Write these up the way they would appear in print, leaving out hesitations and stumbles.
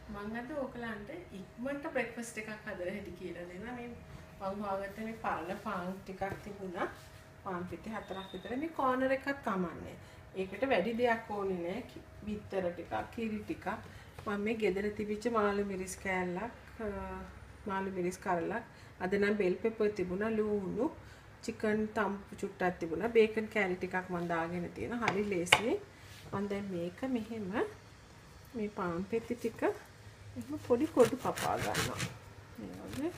මම අද ඕකලන්ට ඉක්මනට බ්‍රෙක්ෆාස්ට් එකක් හදලා හැටි කියලා දෙනවා. මේ මම හොයාගත්ත මේ පරණ පාන් ටිකක් තිබුණා. පාන් පිටි 4ක් විතර මේ කෝනර් එකක් කමන්නේ. ඒකට වැඩි දෙයක් ඕනේ නෑ. බිත්තර ටිකක්, කිරි ටිකක්. මම මේ ගෙදර තිබිච්ච මාළු මිරිස් කෑල්ලක්, මාළු මිරිස් කරලක්, අද නම් බෙල් පෙපර් තිබුණා, ලූණු, චිකන් තම්පු චුට්ටක් තිබුණා, බේකන් කෑලි ටිකක් මම දාගෙන තියෙනවා. හරි ලේසියි. මම දැන් මේක මෙහෙම මේ පාන් පෙති ටික එහෙම පොඩි කොටු කපා ගන්නවා. මේ වගේ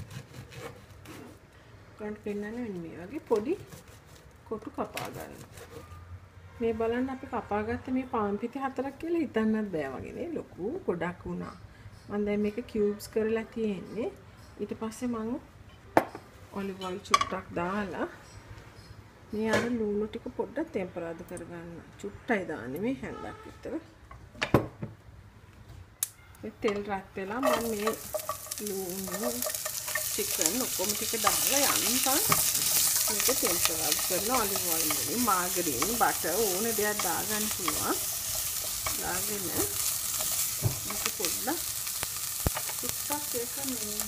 ගන්න පෙන්නන්නේ මේ වගේ පොඩි කොටු කපා ගන්නවා. මේ බලන්න අපි කපාගත්ත මේ පාන් පිටි 4ක් කියලා හිතන්නත් බෑ වගේ නේ, ලොකු ගොඩක් වුණා. මම දැන් මේක කියුබ්ස් කරලා තියෙන්නේ. ඊට පස්සේ මම ඔලිව් ඔයිල් චුට්ටක් දාලා මේ අර ලුණු ටික පොඩ්ඩක් ටෙම්පරාදු කරගන්න. චුට්ටයි දාන්නේ මේ හැන්දක් විතර. තෙල් රත් වෙලා මම මේ ලුණු චිකන් ඔක්කොම ටික දාලා යන්තම් මේක ටෙම්පරාදු කරනවා. ඔලිව් ඔයිල් වලින් මාගරීන් බටර් ඕන දෙයක් දාගන්න පුළුවන්. දාගෙන මේක පොඩ්ඩක් ටිකක් ඒක මේ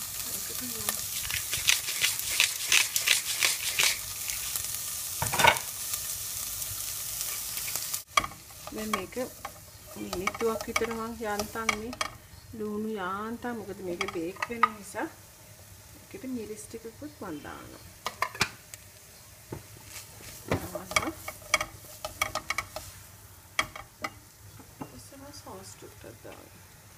දැන් මේක මිනිත්තුවක් විතර මං යන්තම් මේ ලුණු යාන්තම් මොකද මේක බේක් වෙන නිසා ඒකට මිරිස් ටිකකුත් මං දානවා. සෝස් ටිකක් දානවා.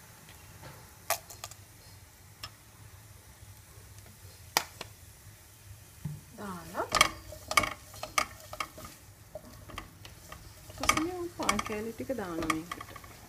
පාන් කෑලි ටික දානවා මේකට.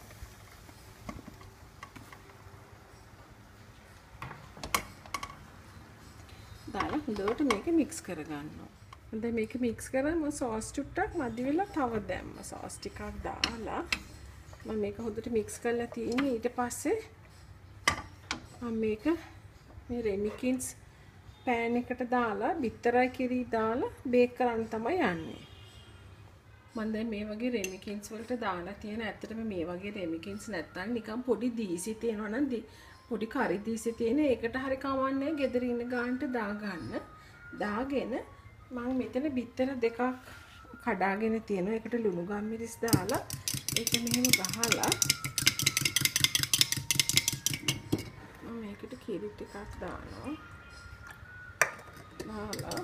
දාලා හොඳට මේක මික්ස් කරගන්නවා. දැන් මේක මික්ස් කරාම සෝස් චුට්ටක් මදි වෙලා තව දැම්ම සෝස් ටිකක් දාලා මම මේක හොඳට මික්ස් කරලා තියෙන්නේ. ඊට පස්සේ මම මේක මේ රෙමිකින්ස් පෑන් එකට දාලා බිත්තරයි කිරි දාලා බේක් කරන්න තමයි යන්නේ. මම දැන් මේ වගේ රෙමිකින්ස් වලට දාලා තියෙන. ඇත්තටම මේ වගේ රෙමිකින්ස් නැත්තම් නිකන් පොඩි දීසි තියෙනවා නම් පොඩි කරි දීසි තියෙන ඒකට හරි කවන්නේ ගෙදර ඉන්න ගානට දාගන්න. දාගෙන මම මෙතන බිත්තර දෙකක් කඩාගෙන තියෙනවා. ඒකට ලුණු ගම්මිරිස් දාලා ඒක මෙහෙම ගහලා මම මේකට කිරි ටිකක් දානවා. දාලා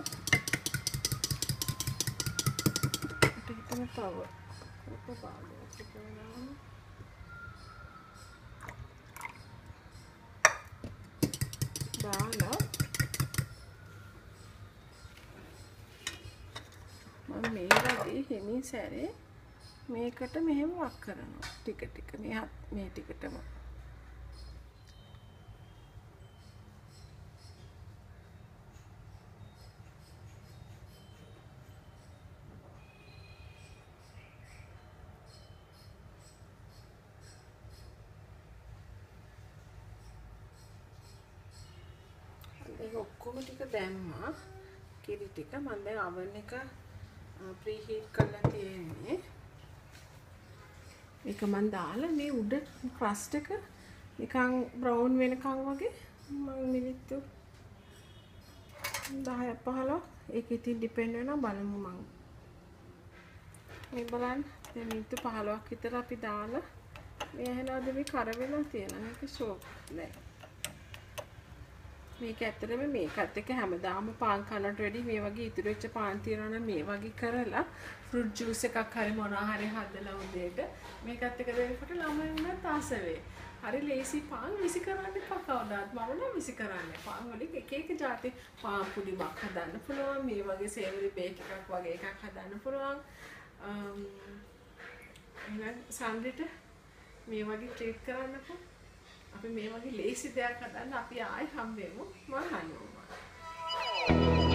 හිතන තව උපපාදයක් කරනවා. දාලා මම මේ වගේ හිමින් සැරේ මේකට මෙහෙම වක් කරනවා. ටික ටික මේ ටිකටම ඒක ඔක්කොම ටික දැම්මා. කිරි ටික මම දැන් oven එක ප්‍රීහීට් කරලා තියෙන්නේ. මේක මම දාලා මේ උඩ ක්‍රස්ට් එක නිකන් බ්‍රවුන් වෙනකන් වගේ මම මිනිත්තු 10ක් 15ක් ඒක ඉතින් ඩිපෙන්ඩ් වෙනවා බලමු මම. මේ බලන්න දැන් මිනිත්තු 15ක් විතර අපි දාලා මේ ඇහෙනවද මේ කර වෙලා තියෙනවා. මේක ෂෝක් නෑ. මේක ඇත්තටම මේකත් එක්ක හැමදාම පාන් කනට වැඩි මේ වගේ ඉතුරු වෙච්ච පාන් තියනවා නම් මේ වගේ කරලා ෆෘට් ජූස් එකක් හරි මොනවා හරි හදලා උදේට මේකත් එක්ක දෙනකොට ළමයින්ට ආස වෙයි. හරි ලේසි පාන් විසි කරන්න එපා කවදාවත්. මම නම් විසි කරන්නේ. පාන් වලින් එක එක જાති පාන් පුඩිමක් හදන්න පුළුවන්. මේ වගේ සේවරි බේක් එකක් වගේ එකක් හදන්න පුළුවන්. සන්ඩේට මේ වගේ ට්‍රීට් කරන්නකෝ. අපි මේ වගේ ලේසි දෙයක් හදන්න අපි ආයෙ හම්බෙමු. මම හම්බෙමු.